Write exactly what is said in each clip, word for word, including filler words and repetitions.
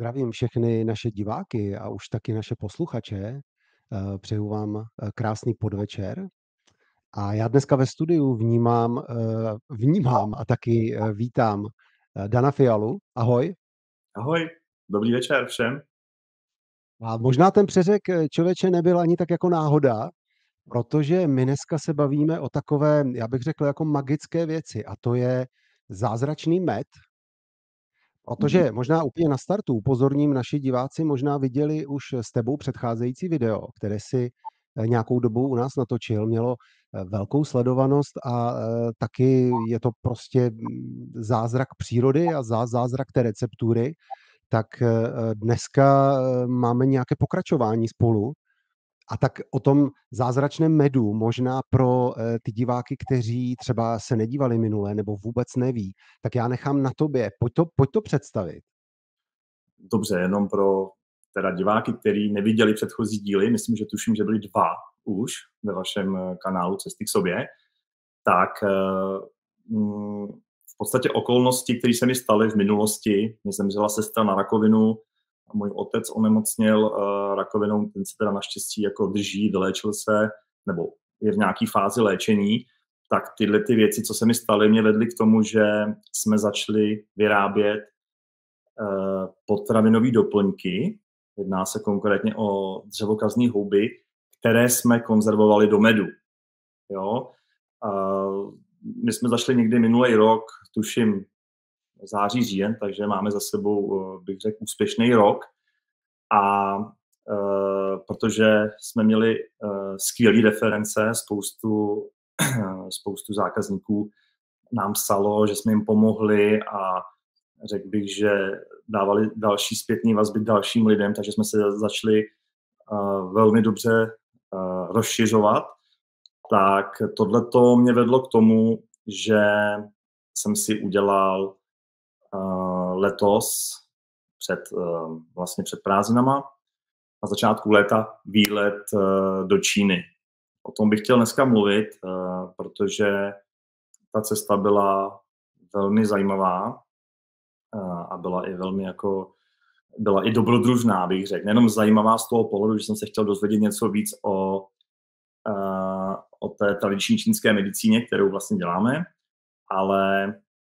Zdravím všechny naše diváky a už taky naše posluchače. Eh, Přeju vám eh, krásný podvečer. A já dneska ve studiu vnímám, eh, vnímám a taky eh, vítám eh, Dana Fialu. Ahoj. Ahoj, dobrý večer všem. A možná ten přeřek eh, člověče nebyl ani tak jako náhoda, protože my dneska se bavíme o takové, já bych řekl, jako magické věci, a to je zázračný med. Mhm. Protože možná úplně na startu upozorním, naši diváci možná viděli už s tebou předcházející video, které si eh, nějakou dobu u nás natočil, mělo eh, velkou sledovanost a eh, taky je to prostě mm, zázrak přírody a zá- zázrak té receptury. Tak eh, dneska eh, máme nějaké pokračování spolu a tak o tom zázračném medu možná pro eh, ty diváky, kteří třeba se nedívali minule nebo vůbec neví, tak já nechám na tobě. Pojď to, pojď to představit. Dobře, jenom pro teda diváky, kteří neviděli předchozí díly, myslím, že tuším, že byly dva už ve vašem eh, kanálu Cesty k sobě, tak eh, mm, v podstatě okolnosti, které se mi staly v minulosti, mě zemřela sestra na rakovinu a můj otec onemocněl uh, rakovinou, ten se teda naštěstí jako drží, vyléčil se, nebo je v nějaké fázi léčení, tak tyhle ty věci, co se mi staly, mě vedly k tomu, že jsme začali vyrábět uh, potravinové doplňky. Jedná se konkrétně o dřevokazné houby, které jsme konzervovali do medu. Jo? Uh, my jsme začali někdy minulý rok, tuším září, říjen, takže máme za sebou, bych řekl, úspěšný rok. A uh, protože jsme měli uh, skvělé reference, spoustu, spoustu zákazníků nám psalo, že jsme jim pomohli a řekl bych, že dávali další zpětné vazby dalším lidem, takže jsme se začali uh, velmi dobře uh, rozšiřovat. Tak tohleto mě vedlo k tomu, že jsem si udělal uh, letos před, uh, vlastně před prázdninama na začátku léta výlet uh, do Číny. O tom bych chtěl dneska mluvit, uh, protože ta cesta byla velmi zajímavá uh, a byla i velmi jako byla i dobrodružná, bych řekl. Nejenom zajímavá z toho pohledu, že jsem se chtěl dozvědět něco víc o uh, o té tradiční čínské medicíně, kterou vlastně děláme, ale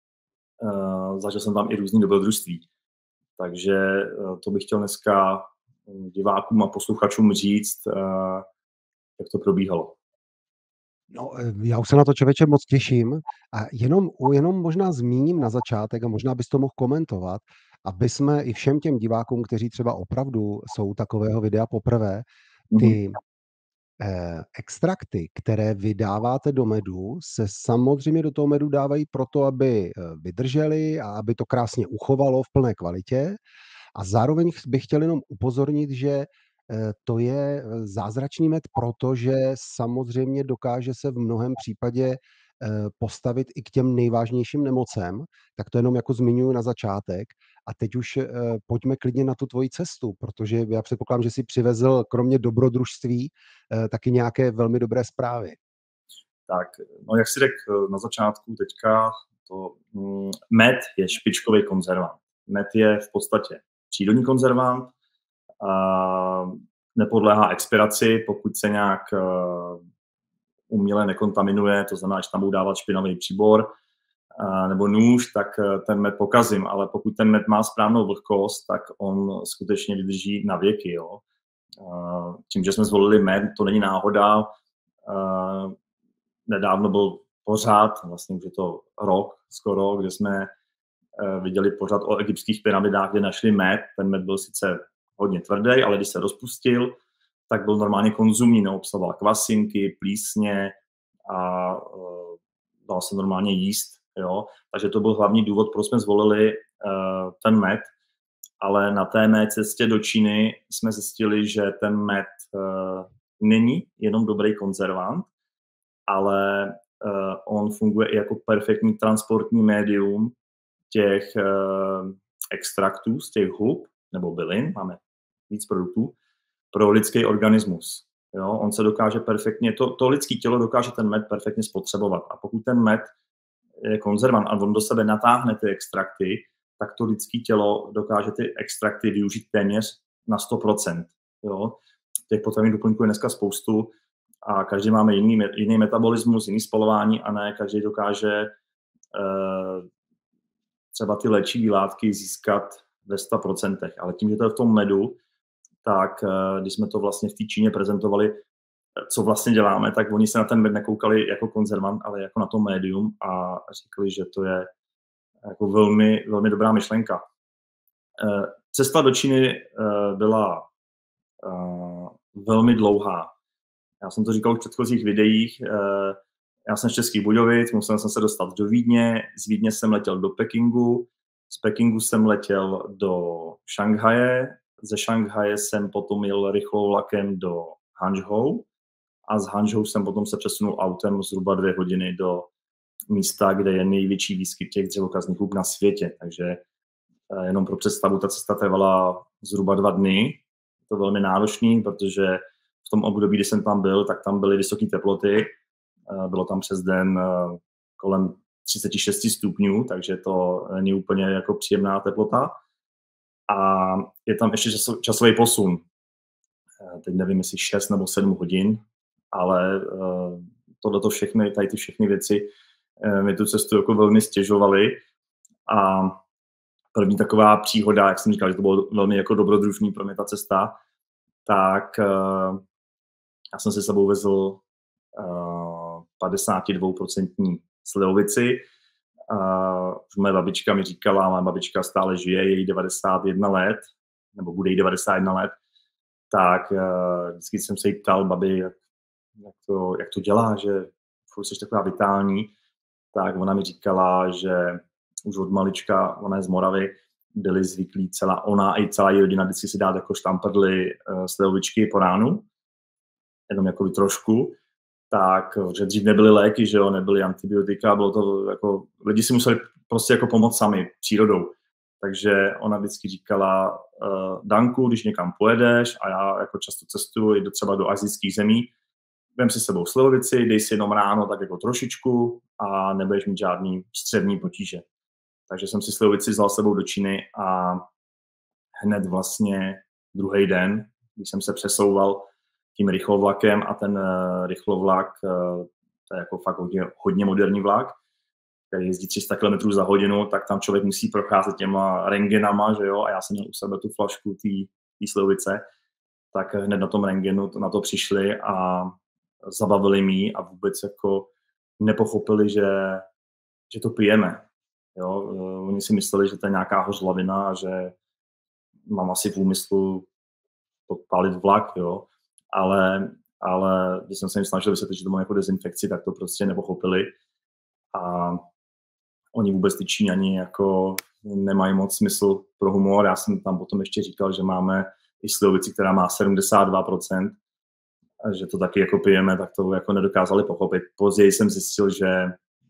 uh, zažil jsem tam i různý dobrodružství. Takže uh, to bych chtěl dneska divákům a posluchačům říct, uh, jak to probíhalo. No, eh, já už se na to člověče moc těším a jenom, jenom možná zmíním na začátek a možná bys to mohl komentovat, aby jsme i všem těm divákům, kteří třeba opravdu jsou takového videa poprvé, Mhm. ty eh, extrakty, které vydáváte do medu, se samozřejmě do toho medu dávají proto, aby eh, vydržely a aby to krásně uchovalo v plné kvalitě. A zároveň ch- bych chtěl jenom upozornit, že eh, to je eh, zázračný med, protože samozřejmě dokáže se v mnohém případě eh, postavit i k těm nejvážnějším nemocem. Tak to jenom jako zmiňuji na začátek. A teď už eh, pojďme klidně na tu tvoji cestu, protože já předpokládám, že jsi přivezl kromě dobrodružství eh, taky nějaké velmi dobré zprávy. Tak, no jak si řekl na začátku teďka, to mm, med je špičkový konzervant. Med je v podstatě přírodní konzervant, a nepodléhá expiraci, pokud se nějak uh, uměle nekontaminuje, to znamená, že tam budu dávat špinavý příbor uh, nebo nůž, tak uh, ten med pokazím, ale pokud ten med má správnou vlhkost, tak on skutečně vydrží na věky. Jo? Uh, tím, že jsme zvolili med, to není náhoda. Uh, nedávno byl pořád, vlastně už je to rok skoro, kde jsme uh, viděli pořád o egyptských pyramidách, kde našli med. Ten med byl sice hodně tvrdý, ale když se rozpustil, tak byl normálně konzumní, neobsahoval kvasinky, plísně a uh, dal se normálně jíst. Jo? Takže to byl hlavní důvod, proč jsme zvolili uh, ten med. Ale na té mé cestě do Číny jsme zjistili, že ten med uh, není jenom dobrý konzervant, ale uh, on funguje i jako perfektní transportní médium těch uh, extraktů z těch hub nebo bylin, máme víc produktů, pro lidský organismus. Jo? On se dokáže perfektně, to, to lidské tělo dokáže ten med perfektně spotřebovat. A pokud ten med je konzervant a on do sebe natáhne ty extrakty, tak to lidské tělo dokáže ty extrakty využít téměř na sto procent. Jo? Těch potravinných doplňků je dneska spoustu a každý máme jiný, jiný metabolismus, jiný spalování a ne každý dokáže eh, třeba ty léčivé látky získat ve sto procent. Ale tím, že to je v tom medu, tak eh, když jsme to vlastně v té Číně prezentovali, co vlastně děláme, tak oni se na ten med nekoukali jako konzervant, ale jako na to médium a řekli, že to je jako velmi, velmi dobrá myšlenka. Cesta do Číny byla velmi dlouhá. Já jsem to říkal v předchozích videích. Já jsem z Českých Budějovic, musel jsem se dostat do Vídně, z Vídně jsem letěl do Pekingu, z Pekingu jsem letěl do Šanghaje, ze Šanghaje jsem potom jel rychlou vlakem do Hangzhou a z Hangzhou jsem potom se přesunul autem zhruba dvě hodiny do místa, kde je největší výskyt těch dřevokazních hub na světě. Takže jenom pro představu, ta cesta trvala zhruba dva dny. To je velmi náročný, protože v tom období, kdy jsem tam byl, tak tam byly vysoké teploty. Bylo tam přes den kolem třicet šest stupňů, takže to není úplně jako příjemná teplota. A je tam ještě časový posun. Teď nevím, jestli šest nebo sedm hodin, ale tohleto všechny, tady ty všechny věci mi tu cestu jako velmi stěžovaly. A první taková příhoda, jak jsem říkal, že to bylo velmi jako dobrodružný pro mě ta cesta, tak já jsem si sebou vezl padesát dva procent slivovici. Už moje babička mi říkala, moje babička stále žije, je jí devadesát jedna let, nebo bude jí devadesát jedna let, tak vždycky jsem se jí ptal, babi, jak, jak, to, jak to dělá, že furt jsi taková vitální, tak ona mi říkala, že už od malička, ona je z Moravy, byli zvyklí celá ona i celá její rodina vždycky si dát jako štamprly uh, slivovičky po ránu, jenom jako trošku, tak, že dřív nebyly léky, že jo, nebyly antibiotika, bylo to jako, lidi si museli prostě jako pomoct sami, přírodou. Takže ona vždycky říkala, uh, Danku, když někam pojedeš, a já jako často cestuji jdu třeba do asijských zemí, vem si s sebou slivovici, dej si jenom ráno tak jako trošičku a nebudeš mít žádný střevní potíže. Takže jsem si slivovici vzal s sebou do Číny a hned vlastně druhý den, když jsem se přesouval tím rychlovlakem a ten uh, rychlovlak, uh, to je jako fakt hodně, hodně moderní vlak, který jezdí tři sta kilometrů za hodinu, tak tam člověk musí procházet těma rentgenama, že jo, a já jsem měl u sebe tu flašku té slivovice, tak hned na tom rentgenu na to přišli a zabavili mě a vůbec jako nepochopili, že, že to pijeme. Jo, oni si mysleli, že to je nějaká hořlavina a že mám asi v úmyslu podpálit vlak, jo. Ale, ale když jsem se jim snažil vysvětlit, že to má jako dezinfekci, tak to prostě nepochopili. A oni vůbec ty Číňani jako nemají moc smysl pro humor. Já jsem tam potom ještě říkal, že máme i slivovici, která má sedmdesát dva procent, a že to taky jako pijeme, tak to jako nedokázali pochopit. Později jsem zjistil, že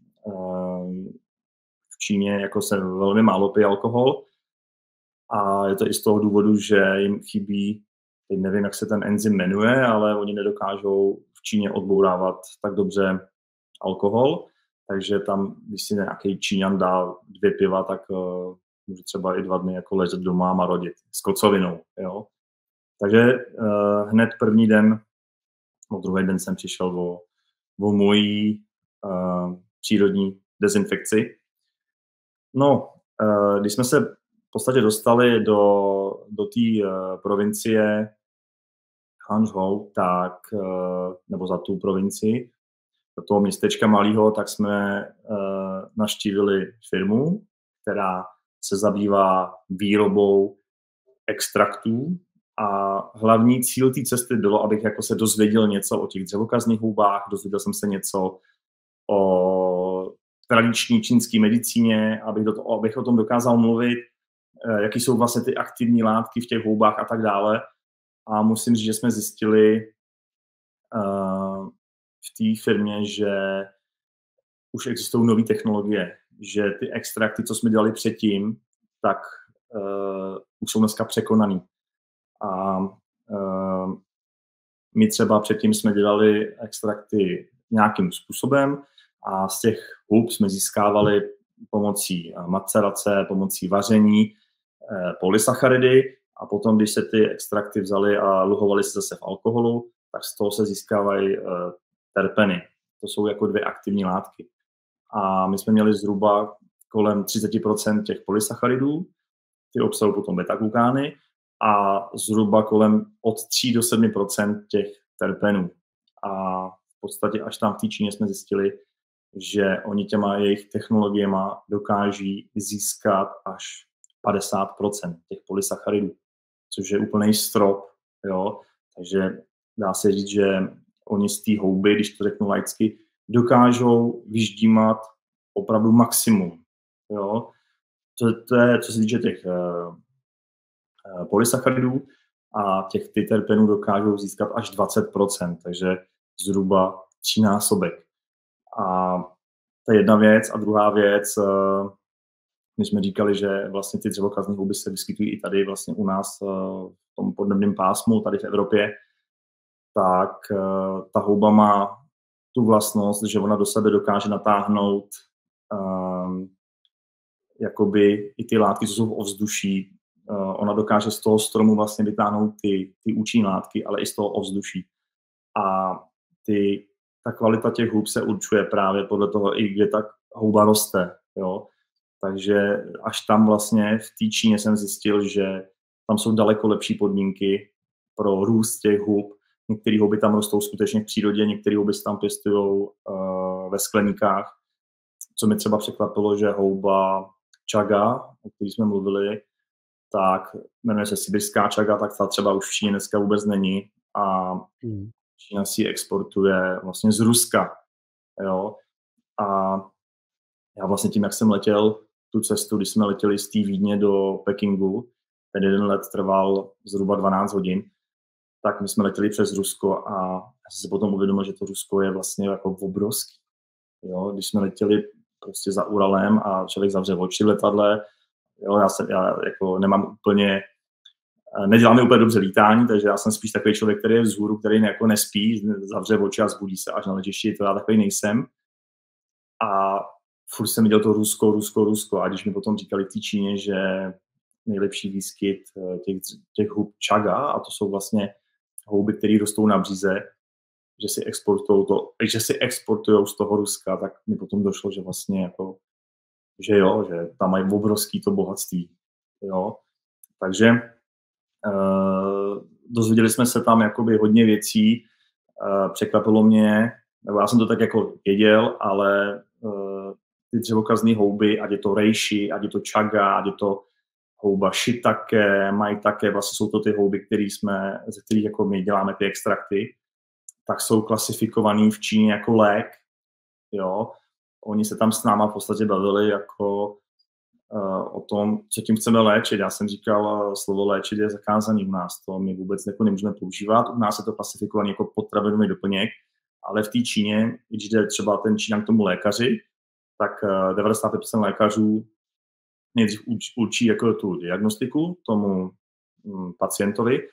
v Číně jako se velmi málo pije alkohol a je to i z toho důvodu, že jim chybí, teď nevím, jak se ten enzym jmenuje, ale oni nedokážou v Číně odbourávat tak dobře alkohol, takže tam, když si nějaký Číňan dá dvě piva, tak uh, může třeba i dva dny jako ležet doma a marodit s kocovinou, jo. Takže uh, hned první den, no druhý den jsem přišel o, o mojí uh, přírodní dezinfekci. No, uh, když jsme se v podstatě dostali do, do té uh, provincie Hangzhou, tak, uh, nebo za tu provincii, do toho městečka malého, tak jsme uh, navštívili firmu, která se zabývá výrobou extraktů a hlavní cíl té cesty bylo, abych jako se dozvěděl něco o těch dřevokazních hubách, dozvěděl jsem se něco o tradiční čínské medicíně, abych, do toho, abych o tom dokázal mluvit, uh, jaký jsou vlastně ty aktivní látky v těch houbách a tak dále. A musím říct, že jsme zjistili uh, v té firmě, že už existují nové technologie, že ty extrakty, co jsme dělali předtím, tak uh, už jsou dneska překonaný. A uh, my třeba předtím jsme dělali extrakty nějakým způsobem a z těch hub jsme získávali pomocí macerace, pomocí vaření, polysacharidy a potom, když se ty extrakty vzaly a luhovaly se zase v alkoholu, tak z toho se získávají terpeny. To jsou jako dvě aktivní látky. A my jsme měli zhruba kolem třicet procent těch polysacharidů, ty obsahují potom beta-glukány a zhruba kolem od tří do sedmi procent těch terpenů. A v podstatě až tam v té Číně jsme zjistili, že oni těma jejich technologiemi dokáží získat až padesát procent těch polysacharidů, což je úplný strop. Jo? Takže dá se říct, že oni z té houby, když to řeknu laicky, dokážou vyždímat opravdu maximum. Jo? To, to je, co se týče těch uh, uh, polysacharidů a těch ty terpenů dokážou získat až dvacet procent, takže zhruba třínásobek. A to je jedna věc. A druhá věc, uh, my jsme říkali, že vlastně ty dřevokazní houby se vyskytují i tady vlastně u nás uh, v tom podnebném pásmu, tady v Evropě, tak uh, ta houba má tu vlastnost, že ona do sebe dokáže natáhnout um, jakoby i ty látky, co jsou v ovzduší. Uh, ona dokáže z toho stromu vlastně vytáhnout ty, ty účinné látky, ale i z toho ovzduší. A ty, ta kvalita těch hub se určuje právě podle toho, i kde ta houba roste. Jo? Takže až tam vlastně v té Číně jsem zjistil, že tam jsou daleko lepší podmínky pro růst těch hub. Některé houby tam rostou skutečně v přírodě, některé houby se tam pěstují uh, ve skleníkách. Co mi třeba překvapilo, že houba chaga, o které jsme mluvili, tak jmenuje se sibirská chaga, tak ta třeba už v Číně dneska vůbec není a Čína si ji exportuje vlastně z Ruska. Jo? A já vlastně tím, jak jsem letěl tu cestu, když jsme letěli z té Vídně do Pekingu, ten jeden let trval zhruba dvanáct hodin, tak my jsme letěli přes Rusko a já jsem se potom uvědomil, že to Rusko je vlastně jako obrovský. Jo? Když jsme letěli prostě za Uralem a člověk zavře oči v letadle, jo? Já, jsem, já jako nemám úplně, neděláme úplně dobře lítání, takže já jsem spíš takový člověk, který je vzhůru, který jako nespí, zavře oči a zbudí se až na letišti, to já takový nejsem. A furt jsem viděl to Rusko, Rusko, Rusko. A když mi potom říkali v té Číně, že nejlepší výskyt těch, těch hub chaga, a to jsou vlastně houby, které rostou na břize, že si exportujou to, že si exportujou z toho Ruska, tak mi potom došlo, že vlastně jako, že jo, že tam mají obrovský to bohatství. Jo. Takže uh, dozvěděli jsme se tam jakoby hodně věcí, uh, překvapilo mě, nebo já jsem to tak jako věděl, ale uh, ty dřevokazní houby, ať je to reishi, ať je to chaga, ať je to houba shiitake, maitake, vlastně jsou to ty houby, které jsme, ze kterých jako my děláme ty extrakty, tak jsou klasifikovaný v Číně jako lék. Jo. Oni se tam s náma v podstatě bavili jako uh, o tom, co tím chceme léčit. Já jsem říkal, slovo léčit je zakázaný u nás, to my vůbec jako nemůžeme používat. U nás je to klasifikovaný jako potravinový doplněk, ale v té Číně, když jde třeba ten Číňan k tomu lékaři, tak uh, devadesát pět procent lékařů nejdřív určí jako tu diagnostiku tomu mm, pacientovi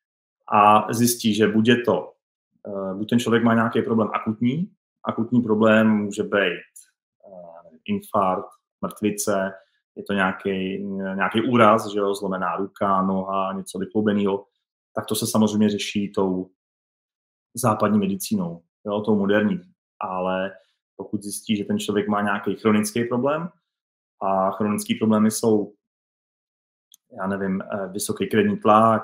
a zjistí, že buď je to, uh, buď ten člověk má nějaký problém akutní, akutní problém může být uh, infarkt, mrtvice, je to nějaký, nějaký úraz, že jo, zlomená ruka, noha, něco vykloubeného, tak to se samozřejmě řeší tou západní medicínou, jo, tou moderní. Ale pokud zjistí, že ten člověk má nějaký chronický problém, a chronické problémy jsou, já nevím, vysoký krevní tlak,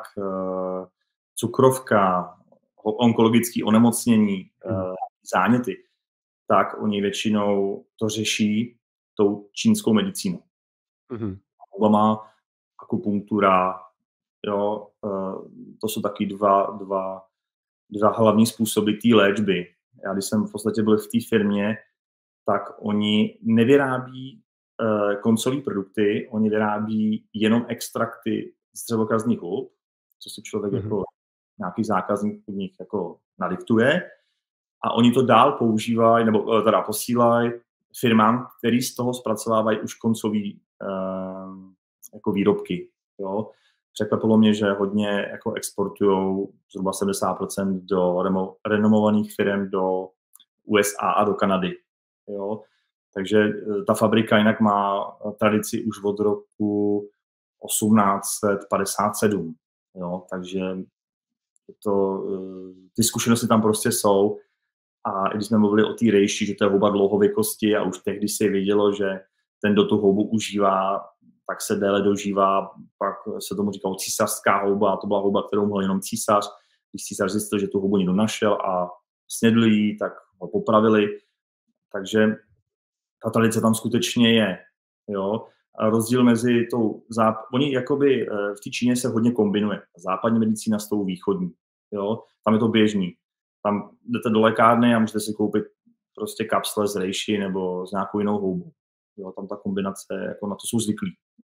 cukrovka, onkologické onemocnění, záněty, tak oni většinou to řeší tou čínskou medicínou. Mm-hmm. Má akupunktura, jo, to jsou taky dva, dva, dva hlavní způsoby té léčby. Já když jsem v podstatě byl v té firmě, tak oni nevyrábí koncové produkty, oni vyrábí jenom extrakty z dřevokazních hub, co si člověk mm-hmm. jako nějaký zákazník v nich jako nadiktuje a oni to dál používají, nebo teda posílají firmám, který z toho zpracovávají už koncový uh, jako výrobky. Jo. Překvapilo mě, že hodně jako exportujou zhruba sedmdesát procent do renomovaných firm do U S A a do Kanady. Jo. Takže ta fabrika jinak má tradici už od roku osmnáct set padesát sedm. Jo? Takže to, ty zkušenosti tam prostě jsou. A i když jsme mluvili o té rejši, že to je houba dlouhověkosti a už tehdy se vědělo, že ten, kdo tu houbu užívá, tak se déle dožívá, pak se tomu říkalo císařská houba, a to byla houba, kterou mohl jenom císař. Když císař zjistil, že tu houbu někdo našel a snědli ji, tak ho popravili. Takže ta tradice tam skutečně je. Jo? A rozdíl mezi tou... Záp... Oni jakoby v té Číně se hodně kombinuje. Západní medicína s tou východní. Jo? Tam je to běžný. Tam jdete do lékárny a můžete si koupit prostě kapsle z rejši nebo z nějakou jinou houbu. Jo? Tam ta kombinace, jako na to jsou zvyklí.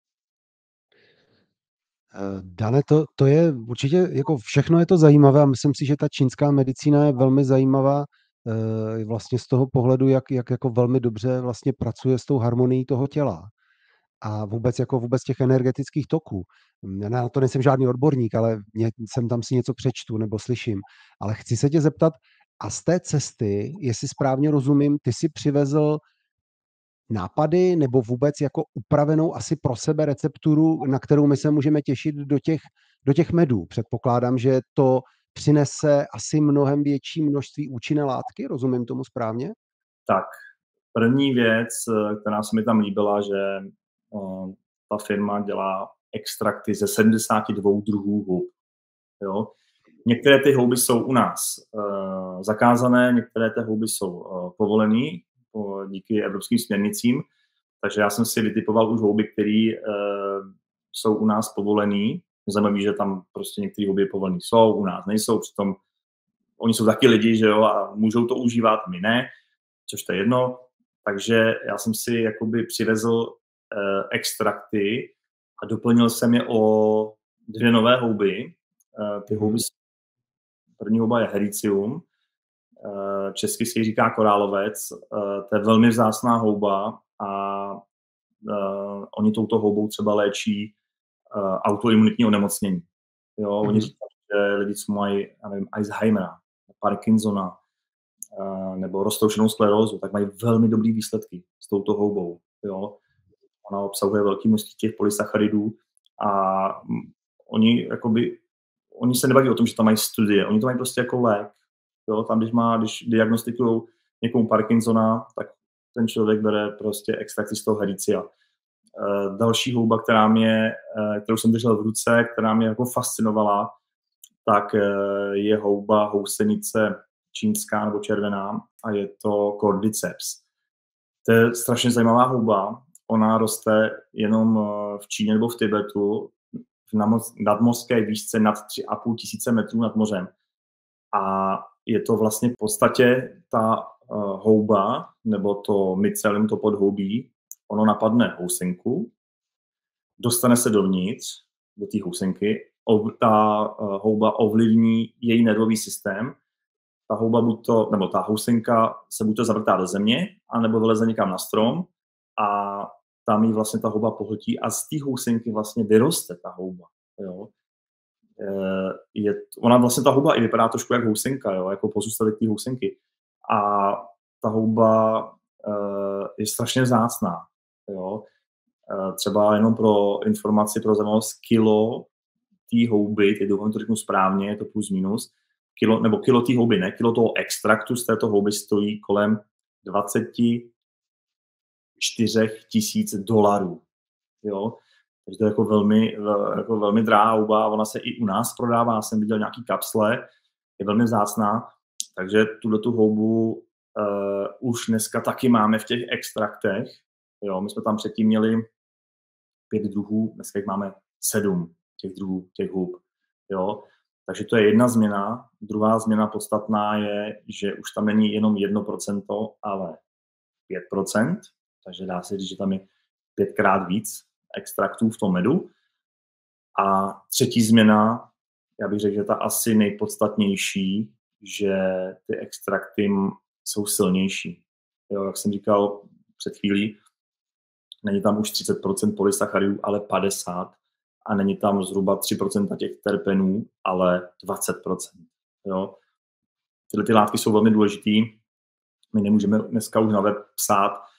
Dane, to, to je určitě, jako všechno je to zajímavé a myslím si, že ta čínská medicína je velmi zajímavá e, vlastně z toho pohledu, jak, jak jako velmi dobře vlastně pracuje s tou harmonií toho těla a vůbec jako vůbec těch energetických toků. Já na to nejsem žádný odborník, ale mě, jsem tam si něco přečtu nebo slyším. Ale chci se tě zeptat, a z té cesty, jestli správně rozumím, ty si přivezl nápady nebo vůbec jako upravenou asi pro sebe recepturu, na kterou my se můžeme těšit do těch, do těch medů. Předpokládám, že to přinese asi mnohem větší množství účinné látky, rozumím tomu správně? Tak, první věc, která se mi tam líbila, že uh, ta firma dělá extrakty ze sedmdesát dva druhů hub. Jo? Některé ty houby jsou u nás uh, zakázané, některé ty houby jsou uh, povolené uh, díky evropským směrnicím, takže já jsem si vytipoval už houby, které uh, jsou u nás povolené. Zajímavé, že tam prostě některé houby povolené jsou, u nás nejsou, přitom oni jsou taky lidi, že jo, a můžou to užívat, my ne, což to je jedno. Takže já jsem si jakoby přivezl uh, extrakty a doplnil jsem je o dvě nové houby. Uh, ty houby, první houba je Hericium, uh, česky se jí říká korálovec, uh, to je velmi vzácná houba a uh, oni touto houbou třeba léčí uh, autoimunitní onemocnění. Jo, mm-hmm. Oni říkají, že lidi, co mají, já nevím, Alzheimera, Parkinsona, uh, nebo roztroušenou sklerózu, tak mají velmi dobrý výsledky s touto houbou. Jo. Ona obsahuje velké množství těch polysacharidů a oni, jakoby, oni se nebaví o tom, že tam mají studie, oni to mají prostě jako lék. Jo. Tam, když, má, když diagnostikují někomu Parkinsona, tak ten člověk bere prostě extrakty z toho Hericia. Uh, další houba, která mě, uh, kterou jsem držel v ruce, která mě jako fascinovala, tak uh, je houba housenice čínská nebo červená a je to Cordyceps. To je strašně zajímavá houba. Ona roste jenom v Číně nebo v Tibetu v nadmořské výšce nad tři a půl tisíce metrů nad mořem. A je to vlastně v podstatě ta uh, houba, nebo to mycelium, to podhoubí, ono napadne housenku, dostane se dovnitř, do té housenky, ov, ta uh, houba ovlivní její nervový systém. Ta houba buď to, nebo ta housenka se buď to zavrtá do země, anebo vyleze někam na strom a tam jí vlastně ta houba pohltí a z té housenky vlastně vyroste ta houba. Jo. Je, ona vlastně ta houba i vypadá trošku jak housenka, jo, jako pozůstatek té housenky. A ta houba uh, je strašně vzácná. Jo. Uh, třeba jenom pro informaci, pro zajímavost, kilo té houby, teď doufám, to řeknu správně, je to plus minus, kilo, nebo kilo té houby, ne, kilo toho extraktu z této houby stojí kolem dvacet čtyři tisíc dolarů. Jo. Takže to je jako velmi, jako velmi drahá houba, ona se i u nás prodává, já jsem viděl nějaký kapsle, je velmi vzácná, takže tuhle tu houbu uh, už dneska taky máme v těch extraktech. Jo, my jsme tam předtím měli pět druhů, dneska jich máme sedm těch druhů, těch hub. Jo. Takže to je jedna změna. Druhá změna podstatná je, že už tam není jenom jedno procento, ale pět procent, takže dá se říct, že tam je pětkrát víc extraktů v tom medu. A třetí změna, já bych řekl, že ta asi nejpodstatnější, že ty extrakty jsou silnější. Jo, jak jsem říkal před chvílí, není tam už třicet procent polysacharidů, ale padesát procent. A není tam zhruba tři procenta těch terpenů, ale dvacet procent. Jo. Tyhle ty látky jsou velmi důležitý. My nemůžeme dneska už na web psát,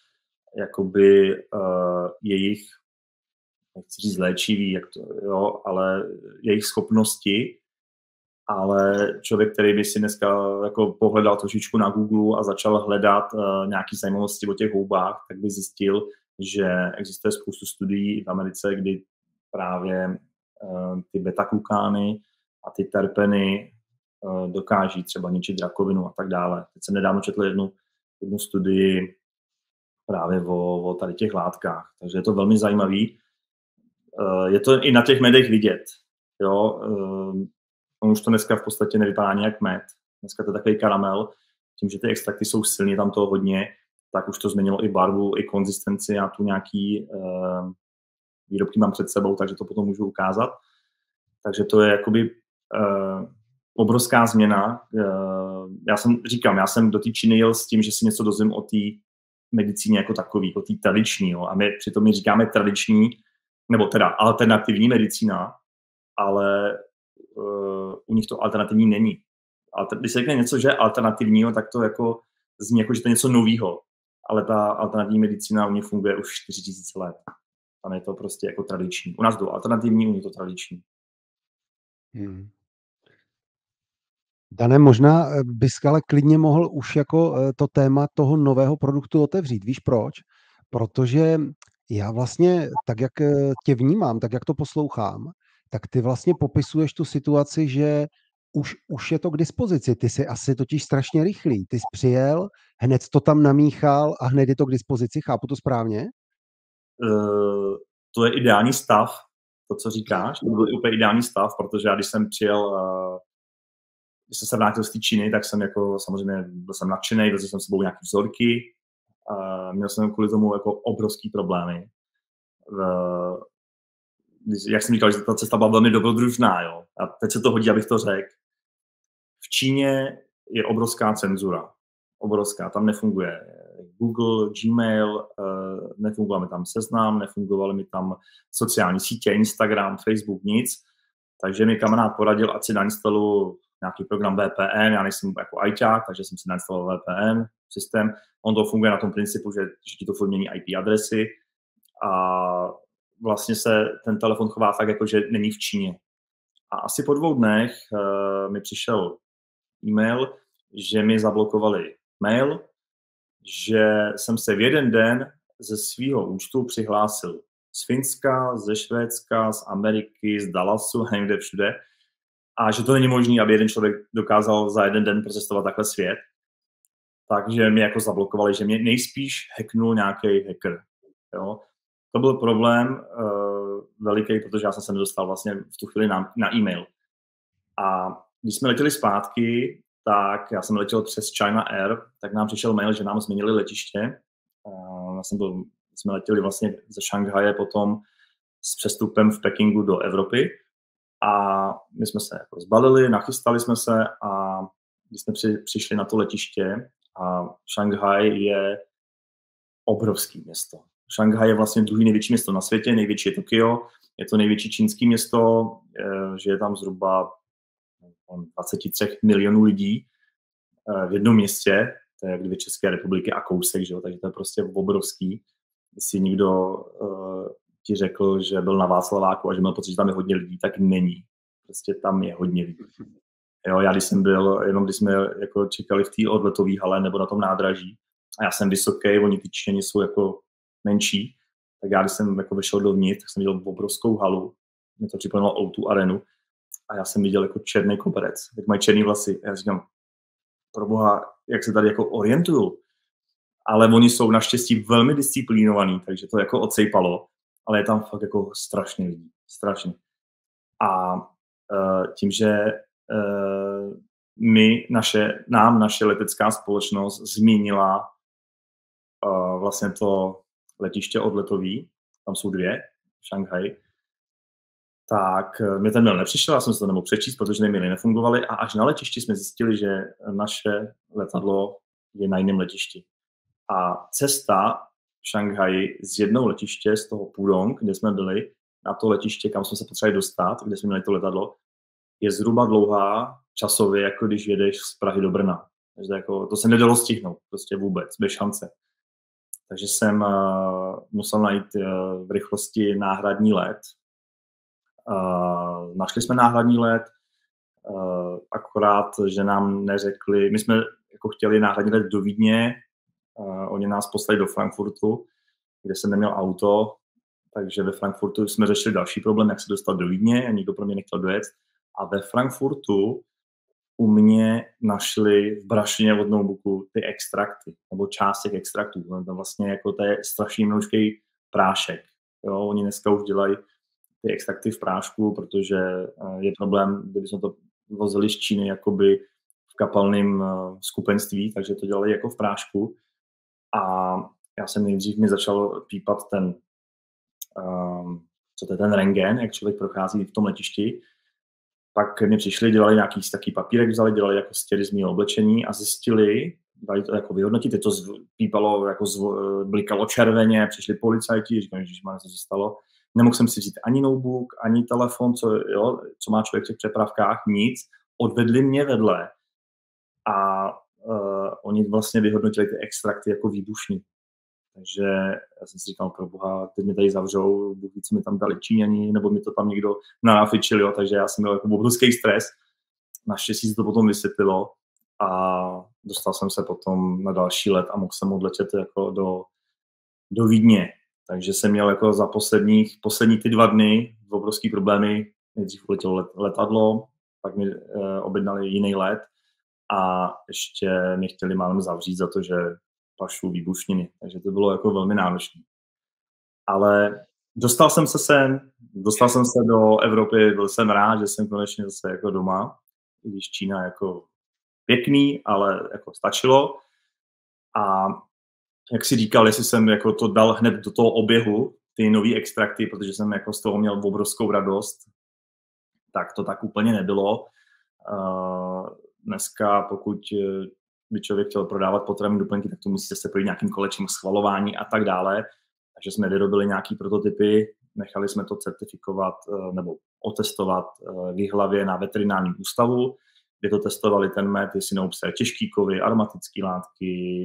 jakoby uh, jejich, nechci říct léčivý, jak to, jo, ale jejich schopnosti, ale člověk, který by si dneska jako pohledal trošičku na Google a začal hledat uh, nějaké zajímavosti o těch houbách, tak by zjistil, že existuje spoustu studií v Americe, kdy právě uh, ty beta-glukány a ty terpeny uh, dokáží třeba ničit rakovinu a tak dále. Teď jsem nedávno četl jednu, jednu studii právě o, o tady těch látkách, takže je to velmi zajímavý. Uh, je to i na těch medech vidět, jo. Uh, On už to dneska v podstatě nevypadá nějak med. Dneska to je takový karamel. Tím, že ty extrakty jsou silný, tam toho hodně, tak už to změnilo i barvu, i konzistenci. Já tu nějaký uh, výrobky mám před sebou, takže to potom můžu ukázat. Takže to je jakoby uh, obrovská změna. Uh, já jsem, říkám, já jsem do té Číny jel s tím, že si něco dozvím o té medicíně jako takový, o té tradiční. Jo. A my přitom my říkáme tradiční, nebo teda alternativní medicína, ale Uh, u nich to alternativní není. Alter, když se řekne něco, že je alternativního, tak to jako zní jako, že to je něco novýho. Ale ta alternativní medicína u nich funguje už čtyři tisíce let. Tam je to prostě jako tradiční. U nás to alternativní, u nich to tradiční. Hmm. Dané, možná bys ale klidně mohl už jako to téma toho nového produktu otevřít. Víš proč? Protože já vlastně, tak jak tě vnímám, tak jak to poslouchám, tak ty vlastně popisuješ tu situaci, že už, už je to k dispozici. Ty jsi asi totiž strašně rychlý. Ty jsi přijel, hned to tam namíchal a hned je to k dispozici. Chápu to správně? Uh, to je ideální stav, to, co říkáš. To byl úplně ideální stav, protože já, když jsem přijel, uh, když jsem se vrátil z té Číny, tak jsem jako samozřejmě byl jsem nadšený, vezl jsem s sebou nějaké vzorky. Uh, měl jsem kvůli tomu jako obrovský problémy. Uh, jak jsem říkal, že ta cesta byla velmi dobrodružná, jo. A teď se to hodí, abych to řekl. V Číně je obrovská cenzura. Obrovská. Tam nefunguje Google, Gmail, nefungoval mi tam Seznam, nefungovaly mi tam sociální sítě, Instagram, Facebook, nic. Takže mi kamarád poradil, ať si nainstaluji nějaký program V P N. Já nejsem jako ajťák, takže jsem si nainstaloval V P N systém. On to funguje na tom principu, že, že ti to furt mění I P adresy a vlastně se ten telefon chová tak, jako že není v Číně. A asi po dvou dnech uh, mi přišel e-mail, že mi zablokovali mail, že jsem se v jeden den ze svého účtu přihlásil z Finska, ze Švédska, z Ameriky, z Dallasu, nevím kde všude. A že to není možné, aby jeden člověk dokázal za jeden den procestovat takhle svět. Takže mě jako zablokovali, že mě nejspíš hacknul nějaký hacker. Jo. To byl problém uh, veliký, protože já jsem se nedostal vlastně v tu chvíli na, na e-mail. A když jsme letěli zpátky, tak já jsem letěl přes China Air, tak nám přišel mail, že nám změnili letiště. Uh, já jsem byl, jsme letěli vlastně ze Šanghaje potom s přestupem v Pekingu do Evropy. A my jsme se jako zbalili, nachystali jsme se a když jsme při, přišli na to letiště, a Šanghaj je obrovský město. Šanghaj je vlastně druhý největší město na světě, největší je Tokio, je to největší čínský město, že je tam zhruba dvacet tři milionů lidí v jednom městě, to je jak dvě České republiky a kousek, že jo? Takže to je prostě obrovský. Jestli někdo uh, ti řekl, že byl na Václaváku a že měl pocit, že tam je hodně lidí, tak není. Prostě tam je hodně lidí. Jo, já když jsem byl, jenom když jsme jako čekali v té odletové hale nebo na tom nádraží, a já jsem vysoký, oni ty Číňani jsou jako menší, tak já když jsem jako vešel dovnitř, tak jsem viděl obrovskou halu, mě to připomnělo O dva arenu, a já jsem viděl jako černý koberec, jak mají černý vlasy. A já říkám, proboha, jak se tady jako orientuju. Ale oni jsou naštěstí velmi disciplinovaní, takže to jako odsejpalo, ale je tam fakt jako strašně lidí, strašně. A uh, tím, že uh, my, naše, nám naše letecká společnost změnila uh, vlastně to letiště odletový, tam jsou dvě v Šanghaji, tak mě ten mail nepřišel, já jsem se to nemohl přečíst, protože maily nefungovaly a až na letišti jsme zjistili, že naše letadlo je na jiném letišti. A cesta v Šanghaji z jednoho letiště, z toho Pudong, kde jsme byli, na to letiště, kam jsme se potřebovali dostat, kde jsme měli to letadlo, je zhruba dlouhá časově, jako když jedeš z Prahy do Brna. Takže jako, to se nedalo stihnout, prostě vůbec, bez šance. Takže jsem uh, musel najít uh, v rychlosti náhradní led. Uh, našli jsme náhradní led, uh, akorát, že nám neřekli, my jsme jako chtěli náhradní let do Vídně, uh, oni nás poslali do Frankfurtu, kde jsem neměl auto, takže ve Frankfurtu jsme řešili další problém, jak se dostat do Vídně, a nikdo pro mě nechtěl dojet. A ve Frankfurtu u mě našli v brašně od notebooku ty extrakty, nebo část těch extraktů. To vlastně jako to je strašně množký prášek. Jo? Oni dneska už dělají ty extrakty v prášku, protože je problém, kdyby jsme to vozili z Číny jakoby v kapalném skupenství, takže to dělali jako v prášku. A já jsem nejdřív mi začal pípat ten, um, co to je ten rentgen, jak člověk prochází v tom letišti. Pak mi přišli, dělali nějaký taký papírek, vzali, dělali jako stěry z mého oblečení a zjistili, dali to jako vyhodnotit, je to zv, pípalo, jako zv, blikalo červeně, přišli policajti, říkali, že co se stalo. Nemohl jsem si vzít ani notebook, ani telefon, co, jo, co má člověk v těch přepravkách, nic. Odvedli mě vedle a uh, oni vlastně vyhodnotili ty extrakty jako výbušní. Takže já jsem si říkal, pro boha, teď mi tady zavřou, Bůh ví, co mi tam dali Číňani, nebo mi to tam někdo nafičil, jo, takže já jsem měl jako obrovský stres. Naštěstí se to potom vysvětlilo a dostal jsem se potom na další let a mohl jsem odletět jako do, do Vídně. Takže jsem měl jako za posledních, poslední ty dva dny obrovský problémy. Nejdřív uletělo let, letadlo, pak mi e, objednali jiný let a ještě mě chtěli málem zavřít za to, že pašu výbušniny, takže to bylo jako velmi náročné. Ale dostal jsem se sem, dostal jsem se do Evropy, byl jsem rád, že jsem konečně zase jako doma, i když Čína jako pěkný, ale jako stačilo. A jak si říkal, jestli jsem jako to dal hned do toho oběhu, ty nový extrakty, protože jsem jako z toho měl obrovskou radost, tak to tak úplně nebylo. Uh, dneska, pokud by člověk chtěl prodávat potravní doplňky, tak to musíte se projít nějakým kolečím schvalování a tak dále. Takže jsme vyrobili nějaký prototypy, nechali jsme to certifikovat nebo otestovat v Jihlavě na veterinárním ústavu, kde to testovali ten med, jestli neobsahuje těžký kovy, aromatické látky,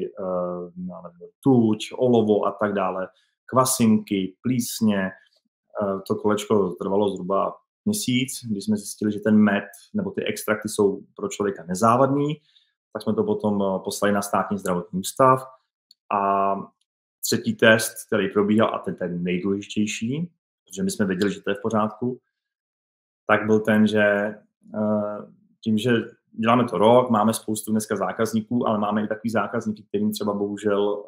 tuč, olovo a tak dále, kvasinky, plísně. To kolečko trvalo zhruba měsíc, kdy jsme zjistili, že ten med nebo ty extrakty jsou pro člověka nezávadný, tak jsme to potom poslali na státní zdravotní ústav. A třetí test, který probíhal, a ten ten nejdůležitější, protože my jsme věděli, že to je v pořádku, tak byl ten, že tím, že děláme to rok, máme spoustu dneska zákazníků, ale máme i takový zákazníky, kterým třeba bohužel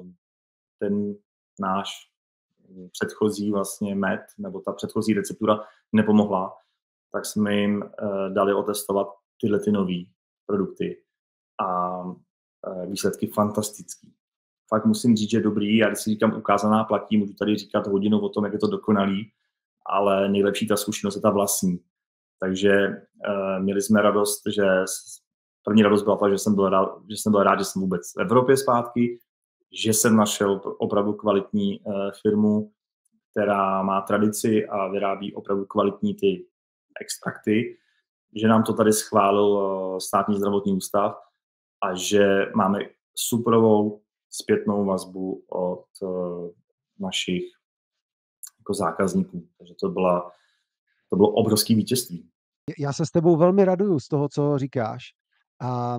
ten náš předchozí vlastně med, nebo ta předchozí receptura nepomohla, tak jsme jim dali otestovat tyhle ty nový produkty. A výsledky fantastický. Fakt musím říct, že dobrý, já když si říkám ukázaná platí, můžu tady říkat hodinu o tom, jak je to dokonalý, ale nejlepší ta zkušenost je ta vlastní. Takže uh, měli jsme radost, že první radost byla ta, že jsem byl rád, že jsem byl rád, že jsem vůbec v Evropě zpátky, že jsem našel opravdu kvalitní uh, firmu, která má tradici a vyrábí opravdu kvalitní ty extrakty, že nám to tady schválil uh, státní zdravotní ústav, a že máme superovou zpětnou vazbu od uh, našich jako zákazníků. Takže to, byla, to bylo obrovské vítězství. Já se s tebou velmi raduju z toho, co říkáš. A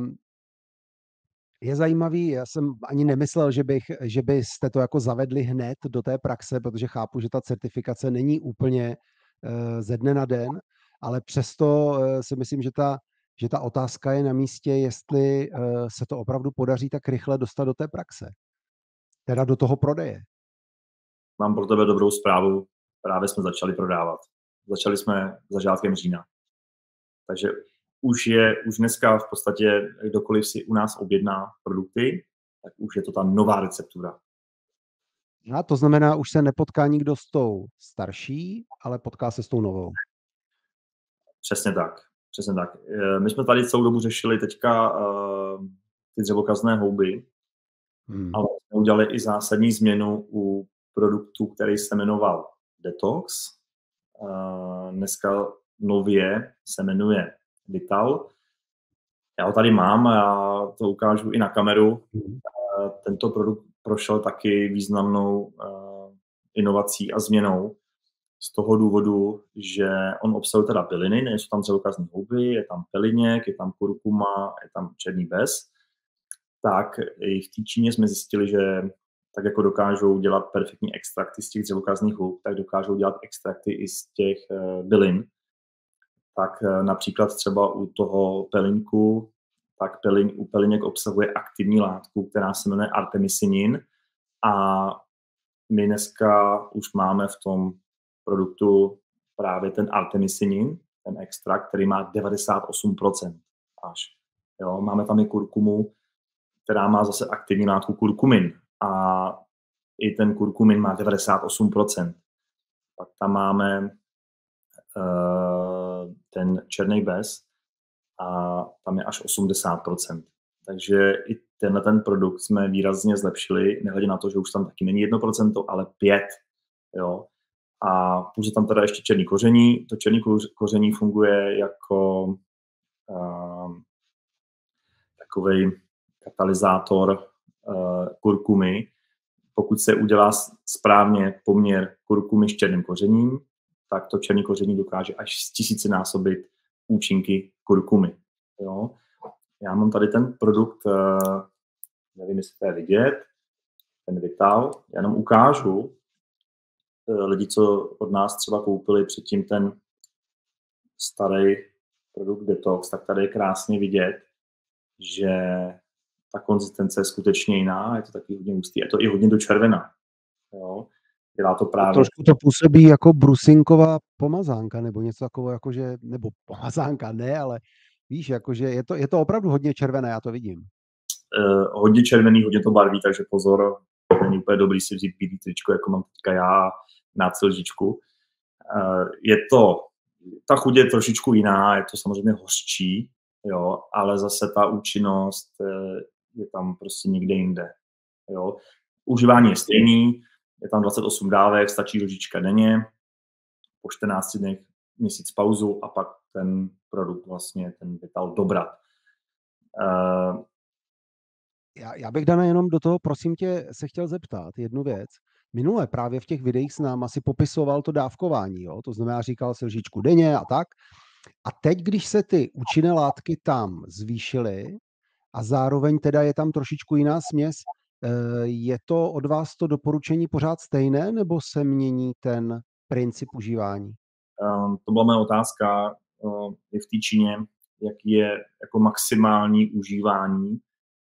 je zajímavý, já jsem ani nemyslel, že, bych, že byste to jako zavedli hned do té praxe, protože chápu, že ta certifikace není úplně uh, ze dne na den, ale přesto uh, si myslím, že ta že ta otázka je na místě, jestli uh, se to opravdu podaří tak rychle dostat do té praxe. Teda do toho prodeje. Mám pro tebe dobrou zprávu. Právě jsme začali prodávat. Začali jsme začátkem října. Takže už je, už dneska v podstatě, kdokoliv si u nás objedná produkty, tak už je to ta nová receptura. A to znamená, už se nepotká nikdo s tou starší, ale potká se s tou novou. Přesně tak. Přesně tak. My jsme tady celou dobu řešili teďka uh, ty dřevokazné houby, hmm. ale jsme udělali i zásadní změnu u produktu, který se jmenoval Detox. Uh, dneska nově se jmenuje Vital. Já ho tady mám a já to ukážu i na kameru. Hmm. Uh, tento produkt prošel taky významnou uh, inovací a změnou z toho důvodu, že on obsahuje teda byliny, nejsou tam dřevokazní houby, je tam peliněk, je tam kurkuma, je tam černý bez, tak i v té Číně jsme zjistili, že tak jako dokážou dělat perfektní extrakty z těch dřevokazních hub, tak dokážou dělat extrakty i z těch uh, bylin. Tak uh, například třeba u toho pelinku, tak pelin, u peliněk obsahuje aktivní látku, která se jmenuje artemisinin a my dneska už máme v tom produktu právě ten artemisinin, ten extrakt, který má devadesát osm procent až. Jo, máme tam i kurkumu, která má zase aktivní látku kurkumin a i ten kurkumin má devadesát osm procent. Pak tam máme uh, ten černý bez a tam je až osmdesát procent. Takže i tenhle ten produkt jsme výrazně zlepšili, nehledě na to, že už tam taky není jedno procento, ale pět. Jo. A pouze tam teda ještě černý koření. To černý koření funguje jako uh, takovej katalyzátor uh, kurkumy. Pokud se udělá správně poměr kurkumy s černým kořením, tak to černý koření dokáže až z tisícinásobit účinky kurkumy. Jo. Já mám tady ten produkt, uh, nevím, jestli to je vidět, ten Vital. Já jenom ukážu uh, lidi, co od nás třeba koupili předtím ten starý produkt Detox, tak tady je krásně vidět, že ta konzistence je skutečně jiná, je to taky hodně hustý, je to i hodně do červena. Jo. Dělá to právě... Trošku to působí jako brusinková pomazánka, nebo něco takového, jakože, nebo pomazánka ne, ale víš, jakože je to, je to opravdu hodně červené, já to vidím. Uh, hodně červený, hodně to barví, takže pozor, není úplně dobrý si vzít bílý tričko, jako mám teďka já na lžičku. Uh, je to, ta chuť je trošičku jiná, je to samozřejmě hořčí, jo, ale zase ta účinnost uh, je tam prostě někde jinde. Jo. Užívání je stejný, je tam dvacet osm dávek, stačí lžička denně, po čtrnácti dnech měsíc pauzu a pak ten produkt vlastně, ten Vital dobrat. Uh, Já, já bych, Dana, jenom do toho, prosím tě, se chtěl zeptat jednu věc. Minule právě v těch videích s náma si popisoval to dávkování, jo? To znamená, říkal si lžičku denně a tak. A teď, když se ty účinné látky tam zvýšily a zároveň teda je tam trošičku jiná směs, je to od vás to doporučení pořád stejné, nebo se mění ten princip užívání? Um, to byla moje otázka. Uh, je v té Číně, jaký je jako maximální užívání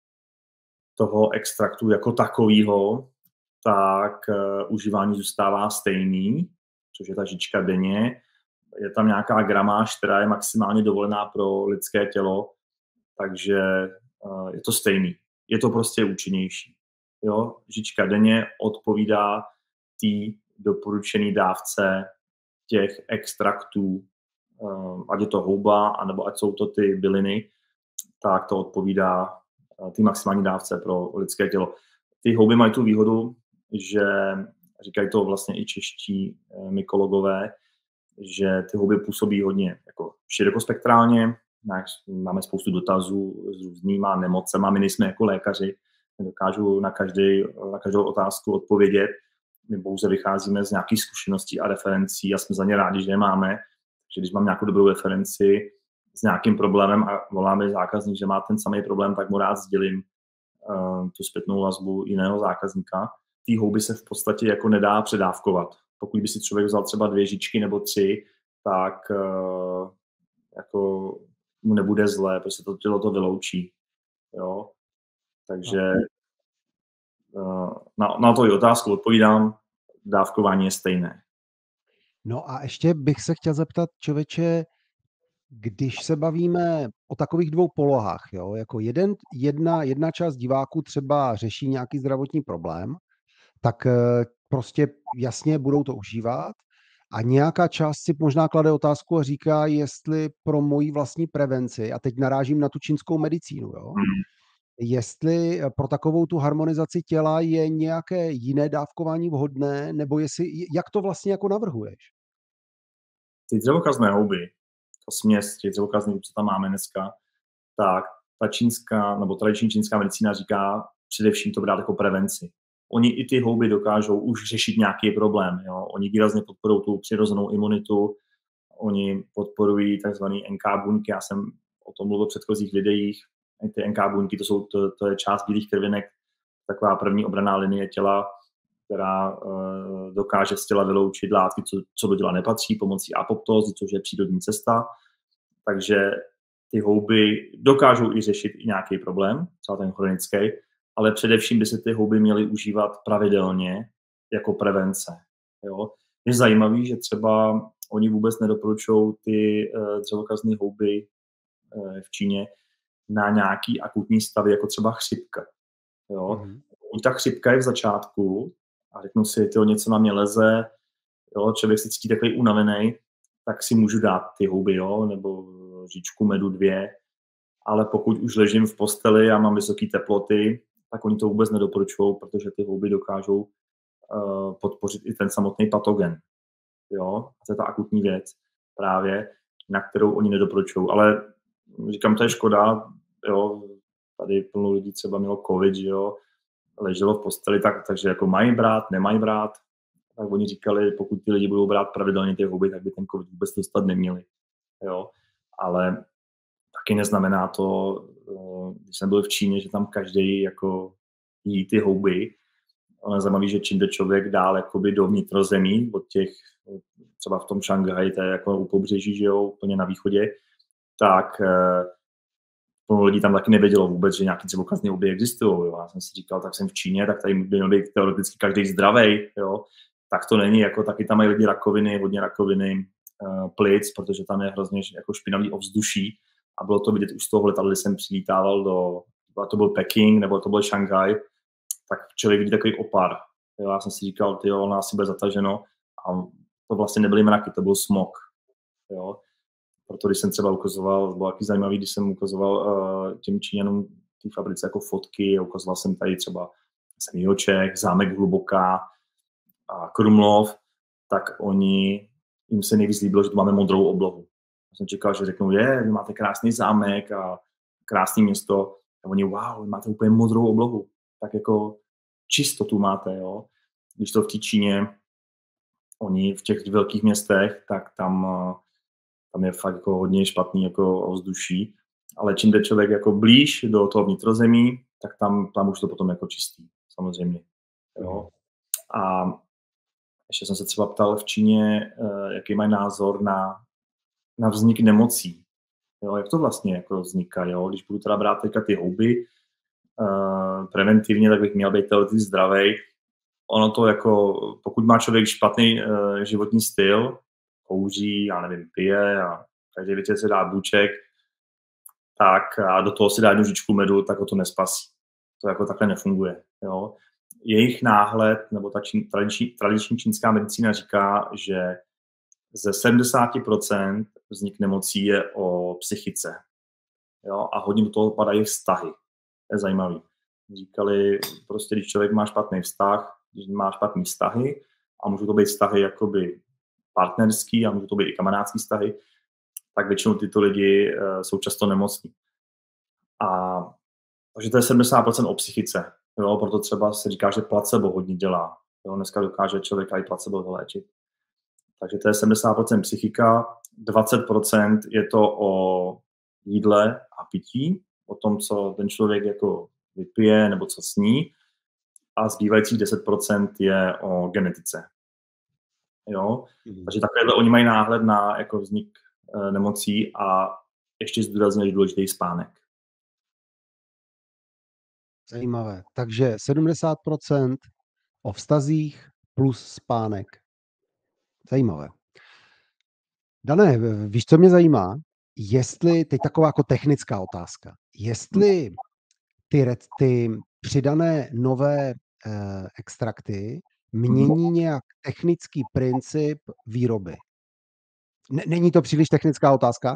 toho extraktu jako takového, tak uh, užívání zůstává stejný, což je ta lžička denně. Je tam nějaká gramáž, která je maximálně dovolená pro lidské tělo, takže uh, je to stejný. Je to prostě účinnější. Jo? Lžička denně odpovídá té doporučené dávce těch extraktů, uh, ať je to houba, anebo ať jsou to ty byliny, tak to odpovídá uh, té maximální dávce pro lidské tělo. Ty houby mají tu výhodu, že říkají to vlastně i čeští uh, mykologové, že ty houby působí hodně jako širokospektrálně, máme spoustu dotazů s různýma nemocema, my nejsme jako lékaři, nedokážu na, každý, na každou otázku odpovědět, my pouze vycházíme z nějakých zkušeností a referencí a jsme za ně rádi, že je máme, takže když mám nějakou dobrou referenci s nějakým problémem a voláme zákazník, že má ten samý problém, tak mu rád sdělím uh, tu zpětnou vazbu jiného zákazníka. Ty houby se v podstatě jako nedá předávkovat. Pokud by si člověk vzal třeba dvě žičky nebo tři, tak uh, jako mu nebude zlé, protože to tělo to vyloučí. Jo? Takže uh, na, na to i otázku odpovídám, dávkování je stejné. No a ještě bych se chtěl zeptat, člověče, když se bavíme o takových dvou polohách, jo, jako jeden, jedna, jedna část diváků třeba řeší nějaký zdravotní problém, tak prostě jasně budou to užívat a nějaká část si možná klade otázku a říká, jestli pro moji vlastní prevenci, a teď narážím na tu čínskou medicínu, jo, hmm. jestli pro takovou tu harmonizaci těla je nějaké jiné dávkování vhodné, nebo jestli, jak to vlastně jako navrhuješ? Ty dřevokazné houby, ta směs těch dřevokazných hub, co tam máme dneska, tak ta čínská, nebo tradiční čínská medicína říká především to brát jako prevenci. oni i ty houby dokážou už řešit nějaký problém. Jo? Oni výrazně podporují tu přirozenou imunitu, oni podporují takzvané N K buňky, já jsem o tom mluvil v předchozích videích. Ty N K buňky, to, jsou, to, to je část bílých krvinek, taková první obranná linie těla, která uh, dokáže z těla vyloučit látky, co, co do těla nepatří, pomocí apoptózy, což je přírodní cesta. Takže ty houby dokážou i řešit i nějaký problém, třeba ten chronický, ale především by se ty houby měly užívat pravidelně jako prevence. Jo? Je zajímavý, že třeba oni vůbec nedoporučují ty uh, dřevokazné houby uh, v Číně na nějaký akutní stavy, jako třeba chřipka. Jo? Mm-hmm. Ta chřipka je v začátku a řeknu si, tyjo, něco na mě leze, jo, člověk se cítí takový unavený, tak si můžu dát ty houby, jo, nebo říčku medu dvě, ale pokud už ležím v posteli a mám vysoké teploty, tak oni to vůbec nedoporučují, protože ty houby dokážou uh, podpořit i ten samotný patogen. Jo? A to je ta akutní věc právě, na kterou oni nedoporučují. Ale říkám, to je škoda, jo, tady plno lidí třeba mělo covid, jo, leželo v posteli, tak, takže jako mají brát, nemají brát. Tak oni říkali, pokud ty lidi budou brát pravidelně ty houby, tak by ten covid vůbec dostat neměli. Jo? Ale taky neznamená to, když jsem byl v Číně, že tam každý jako jí ty houby. Ale je zajímavý, že čím jde člověk dál jakoby do vnitrozemí, od těch, třeba v tom Šanghaji, to je jako u pobřeží, že jo, úplně na východě, tak plno lidí tam taky nevědělo vůbec, že nějaký dřevokazné houby existují. Já jsem si říkal, tak jsem v Číně, tak tady by měl být teoreticky každý zdravej, jo. Tak to není, jako taky tam mají lidi rakoviny, hodně rakoviny uh, plic, protože tam je hrozně jako špinavý ovzduší a bylo to vidět už z toho letadla, kdy jsem přilítával do, to byl Peking nebo to byl Šanghaj, tak člověk vidí takový opar. Jo. Já jsem si říkal, tyjo, ono asi bude zataženo a to vlastně nebyly mraky, to byl smog. Jo. Proto když jsem třeba ukazoval, bylo taky zajímavý, když jsem ukazoval uh, těm Číňanům ty fabrice jako fotky, ukazoval jsem tady třeba Semíhoček, Zámek Hluboká a Krumlov, tak oni, jim se nejvíc líbilo, že tu máme modrou oblohu. Já jsem čekal, že řeknou, je, vy máte krásný zámek a krásné město. A oni, wow, vy máte úplně modrou oblohu. Tak jako čistotu máte, jo. Když to v té Číně, oni v těch velkých městech, tak tam tam je fakt jako hodně špatný jako ovzduší, ale čím jde člověk jako blíž do toho vnitrozemí, tak tam, tam už to potom jako čistý, samozřejmě. Jo. A ještě jsem se třeba ptal v Číně, jaký mají názor na, na vznik nemocí. Jo, jak to vlastně jako vzniká, jo? Když budu teda brát teďka ty houby uh, preventivně, tak bych měl být teoreticky zdravej. Ono to jako, pokud má člověk špatný uh, životní styl, kouří, já nevím, pije a každý večer se dá bůček, tak a do toho si dá jednu žičku medu, tak ho to nespasí. To jako takhle nefunguje. Jo. Jejich náhled, nebo ta čín, tradiční, tradiční čínská medicína říká, že ze sedmdesát procent vznik nemocí je o psychice. Jo, a hodně do toho padají vztahy. To je zajímavý. Říkali, prostě když člověk má špatný vztah, když má špatný vztahy, a můžou to být vztahy jakoby partnerský a můžou to být i kamarádský vztahy, tak většinou tyto lidi uh, jsou často nemocní. A takže to je sedmdesát procent o psychice. Jo, proto třeba se říká, že placebo hodně dělá. Jo, dneska dokáže člověka i placebo vyléčit. Takže to je sedmdesát procent psychika, dvacet procent je to o jídle a pití, o tom, co ten člověk jako vypije nebo co sní, a zbývajících deset procent je o genetice. Jo? Mm. Takže takhle oni mají náhled na jako vznik e, nemocí a ještě zdůrazně důležitý spánek. Zajímavé. Takže sedmdesát procent o vztazích plus spánek. Zajímavé. Dané, víš, co mě zajímá? Jestli, teď taková jako technická otázka, jestli ty, ty přidané nové eh, extrakty mění nějak technický princip výroby? N- není to příliš technická otázka?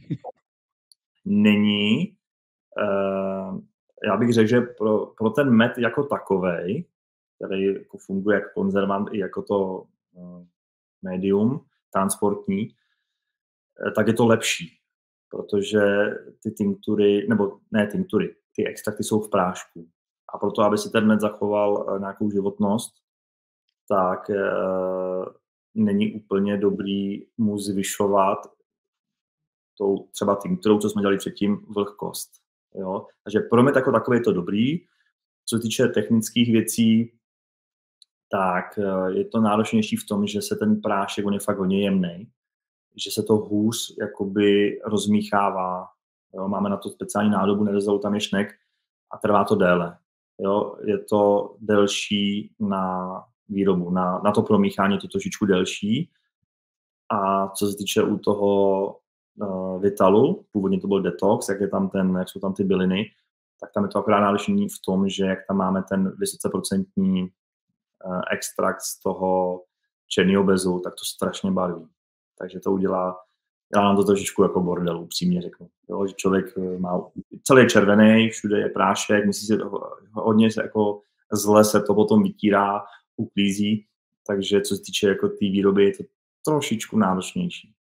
Není. Uh, já bych řekl, že pro, pro ten med jako takovej, který jako funguje jako konzervant i jako to uh, médium transportní, tak je to lepší, protože ty tinktury, nebo ne tinktury, ty extrakty jsou v prášku A proto, aby si ten med zachoval nějakou životnost, tak e, není úplně dobrý mu zvyšovat tou třeba tinktурou, co jsme dělali předtím, vlhkost. Jo? Takže pro mě jako takový je to dobrý. Co se týče technických věcí, tak je to náročnější v tom, že se ten prášek, on je fakt hodně jemnej, že se to hůř jakoby rozmíchává. Jo? Máme na to speciální nádobu, nerezou tam je šnek a trvá to déle. Jo? Je to delší na výrobu, na, na to promíchání je to trošičku delší. A co se týče u toho uh, Vitalu, původně to byl detox, jak, je tam ten, jak jsou tam ty byliny, tak tam je to akorát náročný v tom, že jak tam máme ten vysoce procentní uh, extrakt z toho černého bezu, tak to strašně barví. Takže to udělá, dělá nám to trošičku jako bordel, upřímně řeknu. Jo, že člověk má celý červený, všude je prášek, musí se hodně jako zle se to potom vytírá, uklízí, takže co se týče jako té výroby, je to trošičku náročnější.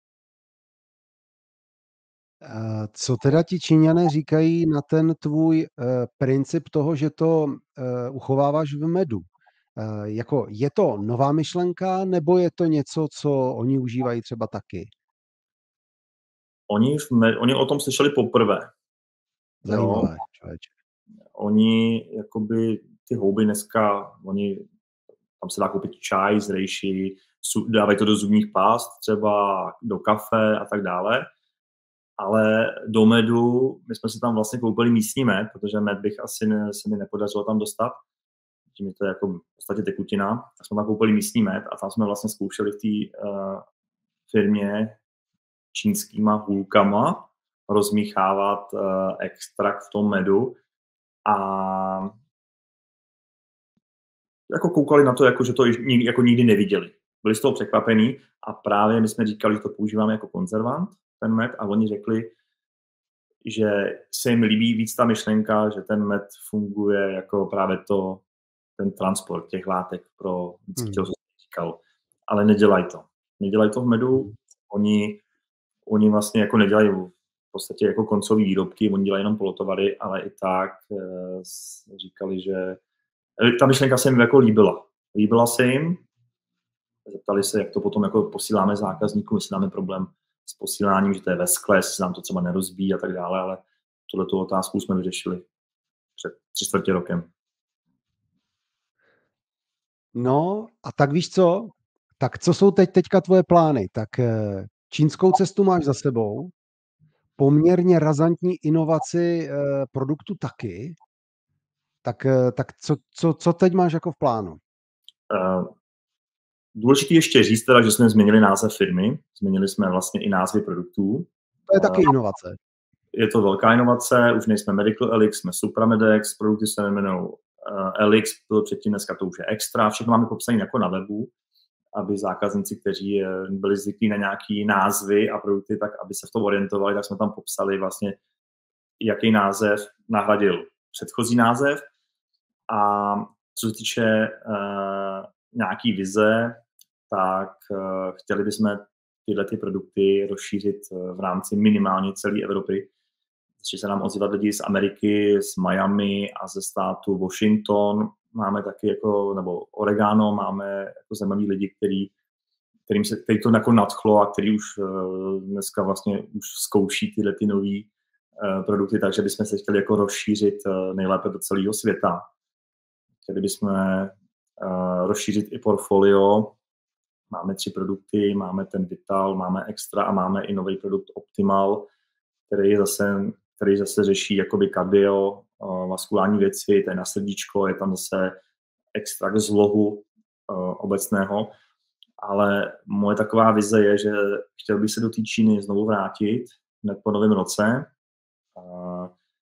Co teda ti Číňané říkají na ten tvůj uh, princip toho, že to uh, uchováváš v medu? Uh, jako je to nová myšlenka, nebo je to něco, co oni užívají třeba taky? Oni, med, oni o tom slyšeli poprvé. Zajímavé, člověče. Oni, jakoby, ty houby dneska, oni, tam se dá koupit čaj z rejši, dávají to do zubních pást, třeba do kafe a tak dále. Ale do medu, my jsme si tam vlastně koupili místní med, protože med bych asi ne, se mi nepodařilo tam dostat. Tím je to jako v podstatě tekutina. Tak jsme tam koupili místní med a tam jsme vlastně zkoušeli v té uh, firmě čínskýma hůlkama rozmíchávat uh, extrakt v tom medu a jako koukali na to, jako, že to nikdy, jako nikdy neviděli. Byli z toho překvapení a právě my jsme říkali, že to používáme jako konzervant, ten med, a oni řekli, že se jim líbí víc ta myšlenka, že ten med funguje jako právě to, ten transport těch látek pro lidské tělo, co jsem říkal. Ale nedělají to. Nedělají to v medu, oni, oni vlastně jako nedělají v podstatě jako koncové výrobky, oni dělají jenom polotovary, ale i tak e, říkali, že ta myšlenka se jim jako líbila. Líbila se jim, zeptali se, jak to potom jako posíláme zákazníkům, jestli máme problém s posíláním, že to je ve skle, jestli se nám to třeba nerozbíjí a tak dále, ale tuhletu otázku jsme vyřešili před tři čtvrtě rokem. No a tak víš co? Tak co jsou teď teďka tvoje plány? Tak čínskou cestu máš za sebou, poměrně razantní inovaci produktu taky, tak, tak co, co, co teď máš jako v plánu? Uh, důležité ještě říct teda, že jsme změnili název firmy, změnili jsme vlastně i názvy produktů. To je taky inovace. Je to velká inovace, už nejsme Medical Elix, jsme Supramedex, produkty se jmenují uh, Elix, bylo předtím, dneska to už je Extra, všechno máme popsané jako na webu, aby zákazníci, kteří byli zvyklí na nějaký názvy a produkty, tak aby se v tom orientovali, tak jsme tam popsali vlastně, jaký název nahradil předchozí název. A co se týče uh, nějaký vize, tak uh, chtěli bychom tyhle ty produkty rozšířit uh, v rámci minimálně celé Evropy. Začali se nám ozývat lidi z Ameriky, z Miami a ze státu Washington. Máme taky jako, nebo Oregano, máme jako zajímavý lidi, který, kterým se, který to jako nadchlo a který už uh, dneska vlastně už zkouší tyhle ty nový uh, produkty, takže bychom se chtěli jako rozšířit uh, nejlépe do celého světa. Chtěli bychom uh, rozšířit i portfolio. Máme tři produkty, máme ten Vital, máme Extra a máme i nový produkt Optimal, který zase, který zase řeší jakoby kardio, uh, vaskulární věci, to je na srdíčko, je tam zase extrakt z lohu uh, obecného. Ale moje taková vize je, že chtěl bych se do té Číny znovu vrátit hned po novém roce. Uh,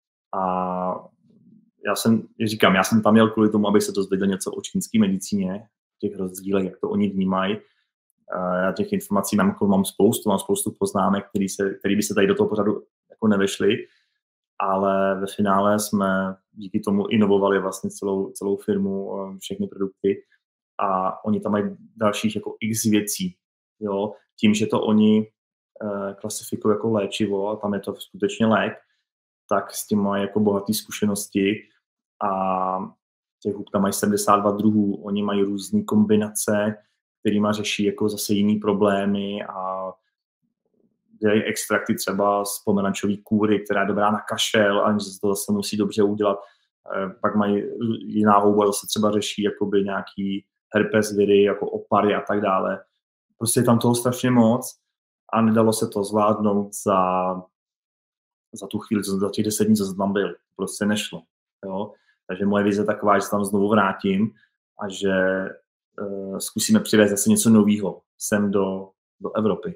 a já jsem, jak říkám, já jsem tam měl kvůli tomu, abych se dozvěděl něco o čínské medicíně, těch rozdílech, jak to oni vnímají. Já těch informací mám, jako mám spoustu, mám spoustu poznámek, který, se, který by se tady do toho pořadu jako nevešly, ale ve finále jsme díky tomu inovovali vlastně celou, celou firmu, všechny produkty a oni tam mají dalších jako x věcí. Jo? Tím, že to oni eh, klasifikují jako léčivo a tam je to skutečně lék, tak s tím mají jako bohaté zkušenosti a těch hub tam mají sedmdesát dva druhů. Oni mají různé kombinace, kterýma řeší jako zase jiný problémy a dělají extrakty třeba z pomerančové kůry, která je dobrá na kašel, ale že to zase musí dobře udělat. Pak mají jiná houba, zase třeba řeší jakoby nějaký herpes viry, jako opary a tak dále. Prostě je tam toho strašně moc a nedalo se to zvládnout za, za tu chvíli, za těch deset dní, co jsem tam byl. Prostě nešlo. Jo? Takže moje vize je taková, že se tam znovu vrátím a že uh, zkusíme přivést zase něco nového sem do, do Evropy.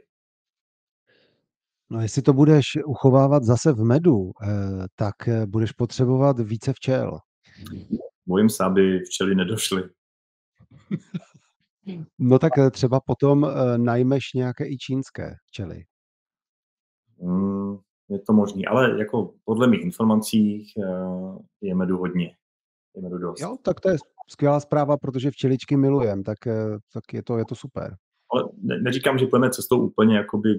No jestli to budeš uchovávat zase v medu, tak budeš potřebovat více včel. Bojím se, aby včely nedošly. No tak třeba potom najmeš nějaké i čínské včely. Mm, je to možný, ale jako podle mých informací je medu hodně. Je medu dost. Jo, tak to je skvělá zpráva, protože včeličky milujem, tak, tak je, to, je to super. Ale ne, neříkám, že půjdeme cestou úplně jakoby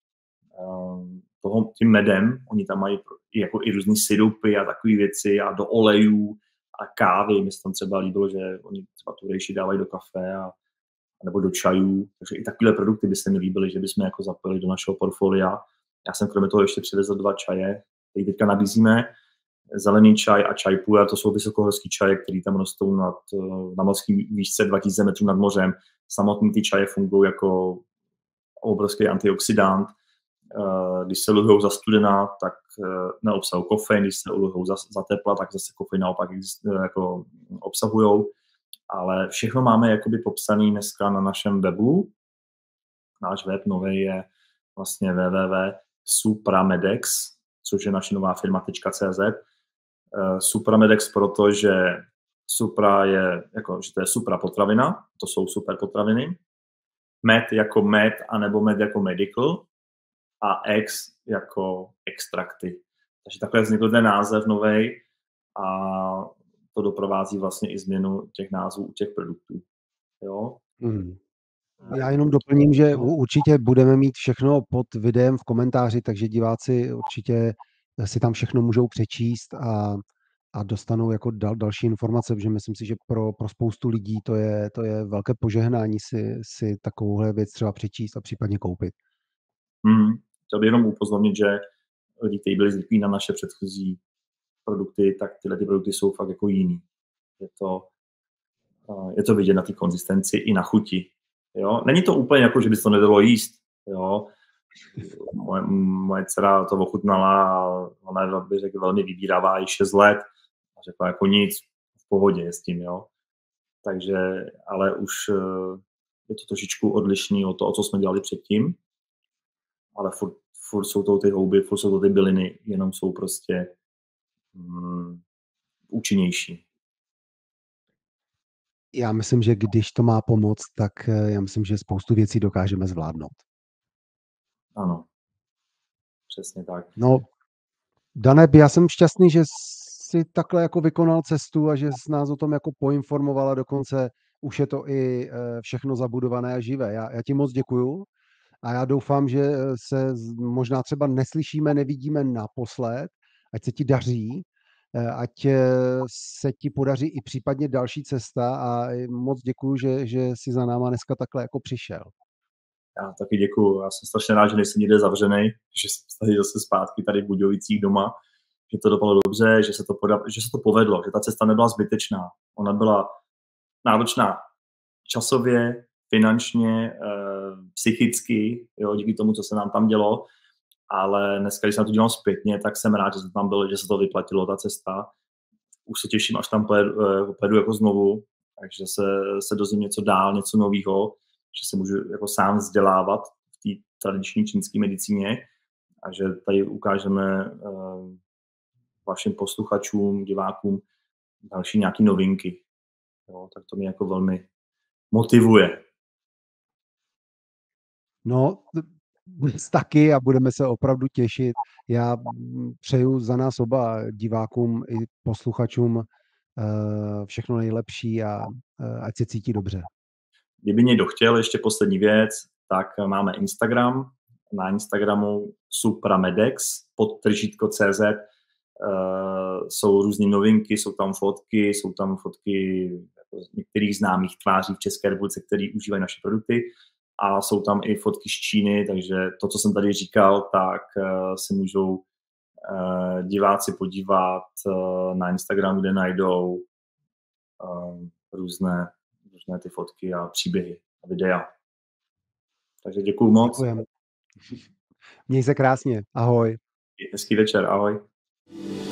toho, tím medem, oni tam mají jako i různý sirupy a takové věci a do olejů a kávy. Mně se tam třeba líbilo, že oni třeba tu rejši dávají do kafe a, nebo do čajů, takže i takovéhle produkty by se mi líbily, že bychom jako zapojili do našeho portfolia. Já jsem kromě toho ještě přivezl dva čaje, který teďka nabízíme. Zelený čaj a čaj puer, to jsou vysokohorský čaje, které tam rostou nad, na mořské výšce dva tisíce metrů nad mořem. Samotný ty čaje fungují jako obrovský antioxidant. Když se luhujou za studena, tak neobsahují kofein, když se luhujou za, za tepla, tak zase kofein naopak jako obsahujou. Ale všechno máme jakoby popsané dneska na našem webu. Náš web nový je vlastně w w w tečka supramedex, což je naše nová firma .cz. Supramedex, protože supra je, jako, že to je supra potravina, to jsou super potraviny. Med jako med, anebo med jako medical a ex jako extrakty. Takže takhle vznikl ten název novej a to doprovází vlastně i změnu těch názvů u těch produktů. Jo? Hmm. Já jenom doplním, že určitě budeme mít všechno pod videem v komentáři, takže diváci určitě si tam všechno můžou přečíst a, a dostanou jako dal, další informace, protože myslím si, že pro, pro spoustu lidí to je, to je velké požehnání si, si takovouhle věc třeba přečíst a případně koupit. Hmm. Chtěl bych jenom upozornit, že lidi, kteří byli zvyklí na naše předchozí produkty, tak tyhle ty produkty jsou fakt jako jiný. Je to, je to vidět na té konzistenci i na chuti. Jo? Není to úplně jako, že by se to nedalo jíst. Jo? Moje, moje dcera to ochutnala a ona by řekl velmi vybíravá, i šest let. A řekla jako nic, v pohodě je s tím. Jo? Takže, ale už je to trošičku odlišný od toho, co jsme dělali předtím. Ale furt, furt jsou to ty houby, furt jsou to ty byliny, jenom jsou prostě mm, účinnější. Já myslím, že když to má pomoct, tak já myslím, že spoustu věcí dokážeme zvládnout. Ano, přesně tak. No, Daneb, já jsem šťastný, že jsi takhle jako vykonal cestu a že jsi nás o tom jako poinformovala, dokonce už je to i všechno zabudované a živé. Já, já ti moc děkuju a já doufám, že se možná třeba neslyšíme, nevidíme naposled, ať se ti daří, ať se ti podaří i případně další cesta a moc děkuju, že, že jsi za náma dneska takhle jako přišel. Já taky děkuju. Já jsem strašně rád, že nejsem někde zavřený, že jsem tady zase zpátky tady v Budějovicích doma, že to dopadlo dobře, že se to, poda- že se to povedlo, že ta cesta nebyla zbytečná. Ona byla náročná časově, finančně, eh, psychicky, jo, díky tomu, co se nám tam dělo, ale dneska, když jsem to dělal zpětně, tak jsem rád, že se tam bylo, že se to vyplatilo, ta cesta. Už se těším, až tam pojedu, pojedu jako znovu, takže se, se dozvím něco dál, něco nového, že se můžu jako sám vzdělávat v té tradiční čínské medicíně a že tady ukážeme uh, vašim posluchačům, divákům další nějaké novinky. Jo, tak to mě jako velmi motivuje. No, taky a budeme se opravdu těšit. Já přeju za nás oba divákům i posluchačům všechno nejlepší a ať se cítí dobře. Kdyby někdo chtěl, ještě poslední věc, tak máme Instagram. Na Instagramu supramedex, podtržítko C Z. uh, jsou různé novinky, jsou tam fotky, jsou tam fotky jako z některých známých tváří v České republice, který užívají naše produkty, a jsou tam i fotky z Číny, takže to, co jsem tady říkal, tak uh, si můžou uh, diváci podívat uh, na Instagram, kde najdou uh, různé, různé ty fotky a příběhy a videa. Takže děkuju moc. Děkujem. Měj se krásně. Ahoj. Hezký večer. Ahoj.